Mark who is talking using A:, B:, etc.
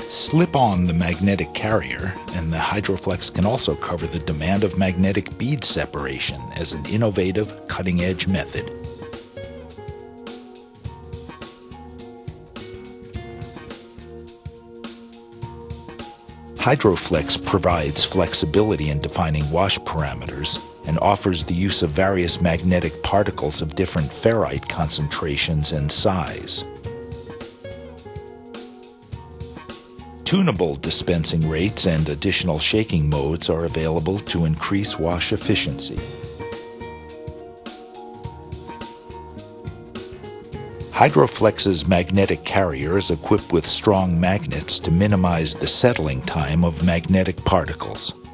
A: Slip on the magnetic carrier, and the HydroFlex can also cover the demand of magnetic bead separation as an innovative, cutting-edge method. HydroFlex provides flexibility in defining wash parameters and offers the use of various magnetic particles of different ferrite concentrations and size. Tuneable dispensing rates and additional shaking modes are available to increase wash efficiency. HydroFlex's magnetic carrier is equipped with strong magnets to minimize the settling time of magnetic particles.